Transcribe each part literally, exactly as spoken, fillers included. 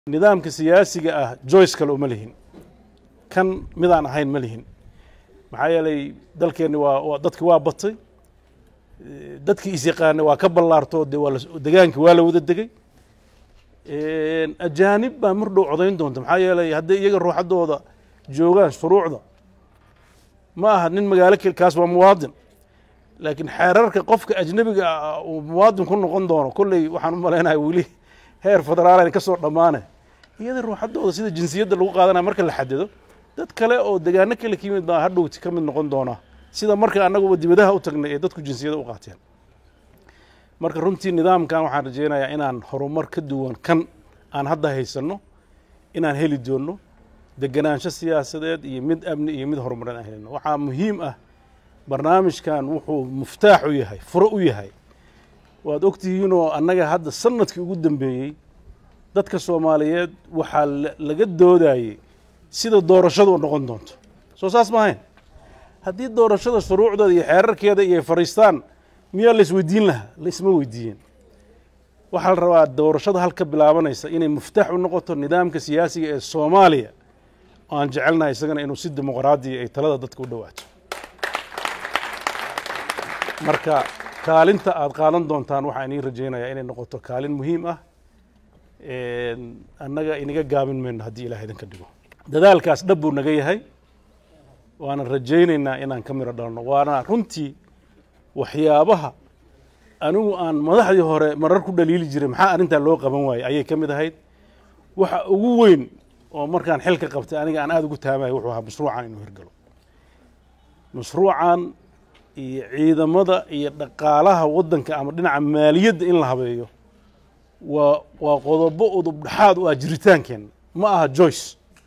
nidaamka siyaasiga ah Joyce kale uma lihin kan midaan ahayn ma lihin maxaa yeelay dalkeena waa dadkii waa batay dadkii is yaqaan waa ka ballaarto deegaanka waa la wada degay een ajaanib baa mar dhow codayn doonta maxaa yeelay haddii iyaga ruuxadooda joogaan shuruucda ma aha nin magaalo kaas waa muwaadin laakiin xeerarka qofka ajnabiga ah uu muwaadin ku noqon doono kulli waxaan u maleynayaa wili heer federaal ay ka soo dhamaanay iyada ruuxadooda sida jinsiyadda lagu qaadanaa marka la xadido dad kale oo deegaano kale ka yimid baa hadhowti ka mid noqon doona sida marka anagu dibadaha u tagnay ee dadku jinsiyada u qaateen marka runtii nidaamkan waxaan rajeynayaa inaan horumar ka duwan kan aan hadda haysano inaan heli doono deganaansho siyaasadeed iyo mid amni iyo mid horumarin aan helno waxa muhiim ah barnaamijkan wuxuu muftaax u yahay furo u yahay waad ogtihiin oo annaga hadda sanadkii ugu dambeeyay dadka Soomaaliyeed waxa laga doodayay sida doorashadu noqon doonto soo saas ma ahayn haddii doorashada shuruucdeeda iyo xeerarkeeda iyo fariistaan miyaa la isweydiin lahaa la isma weydiin waxa la rabaa doorashada halka bilaabanaysa inay muftaax u noqoto nidaamka siyaasiga ee Soomaaliya oo aan jecelnahay isagana inuu si dimuqraadi ay talada dadka u dhawaato marka kaalinta aad qaadan doontaan waxa aan rajeynayaa inay noqoto kaalin muhiim ah ee annaga inaga gaabin meena haddii Ilaahay idin ka dhigo dadaalkaas dhab uu naga yahay waana rajeynaynaa inaan ka miro dhalno waana runtii waxyaabaha anigu aan madaxdii hore marar ku dhaliili jiray maxaa arinta loo qaban waayay ayay ka mid ahayd waxa ugu weyn oo markaan xilka qabtay aniga aan aad ugu taamay wuxuu ahaa mashruucan inuu hirgalo mashruucan iyo ciidamada iyo dhaqaalaha wadanka ama dhinaca maaliyadda in la habeeyo waa waa qodobo udub dhaxaad u ah jiritaankeen ma aha Joyce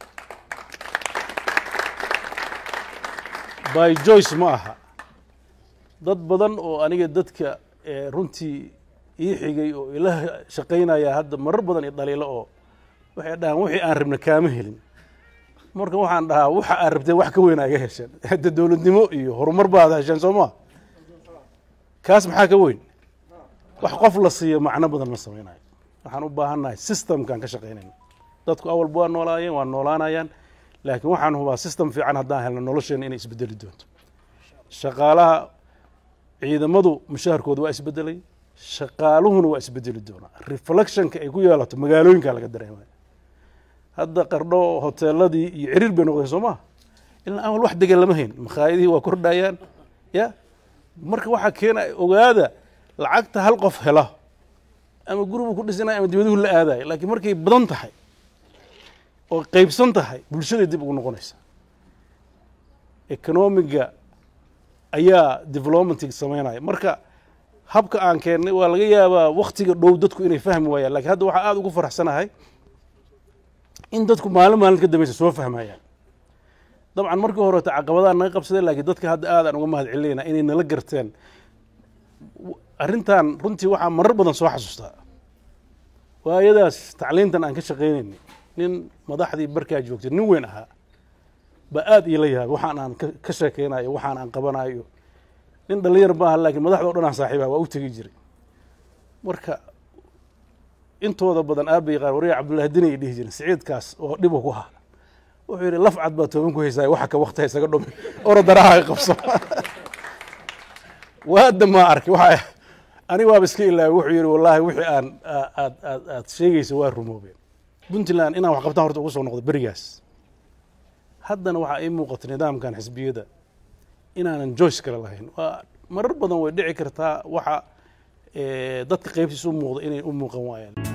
by Joyce ma aha dad badan oo aniga dadka runtii ii xigay oo ilaah shaqeynaya hadda marar badan ee dhaliilo oo waxay dhahan wixii aan rabna kaama helin marka waxaan dhahaa waxa aan rabtay wax ka weyn ay hesheen hadda dawladnimo iyo horumar baad hesheen Soomaa kaas maxaa ka weyn wax qof la siiyo macna badan ma sameeynayo waxaan u baahanahay systemkan ka shaqeynayno dadku awal buu noolaayeen waa noolaanayaan laakiin waxaan hubaa system fiican haddaan helno nolosheena inay isbedeli doonto shaqaalaha ciidamadu mushaharkooda waa isbedelay shaqaaluhuna waa isbedeli doonaa reflectionka ay ku yeelato magaalooyinka laga dareemayo hadda qardho hoteeladii iyo ciriir bay noqdeen Soomaa ilaa awal wax degan lama hayn makhaayadii waa kordhayaan ya marka waxa keenay ogaada lacagta hal qof hela ama guriga ku dhisnaa ama dibadda la aaday laakiin markay badan tahay oo qaybsan tahay bulshada dib ugu noqonaysa economiga ayaa development sameynaya marka habka aan keenay waa laga yaabaa waqtiga dhow dadku inay fahmi waayaan laakiin hadda waxa aad ugu faraxsanahay in dadku maalin maalin ka dambaysa soo fahmayaan dabcan markii hore caqabadaha naga qabsaday laakiin dadka hadda aad aan uga mahad celinayna inay nala garteen arrintan runtii waxa marar badan soo xasuustaa waayadaas tacliintan aan ka shaqeynay nin madaxdii barkaa joogtay nin weyn ahaa ba aad ila yahay waxaan aan ka sheekeynayo waxaan aan qabanayo nin dhalinyar baa laakiin madaxda oo dhan aan saaxiibaa waa u tagi jiray marka intooda badan aabay qaar wariye Cabdullaahi Dinay dhihi jiray Saciidkaas oo dhib ku haa wuxuu yiri laf cad baa tooban ku heysay waxa ka waqti isaga dhumay orodaraha qabso waada ma arkay waxa ani waa iska ilaa wuxuu yiri wallahi wixii aan aad aad aad sheegayso waa rumoobeen Puntland inaan wax qabtaan horta ugu soo noqdo barigaas haddana waxa ay muuqato nidaamkan xisbiyada inaanan Joyce kala lahayn waa marar badan way dhici kartaa waxa ee dadka qaybtiisu muuqdo inay u muuqan waayaan